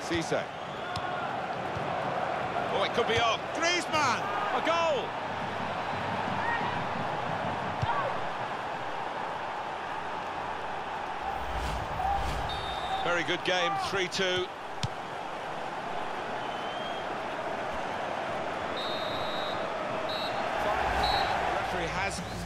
Cisse. Oh, it could be on. Griezmann! A goal! Very good game, 3-2. The referee has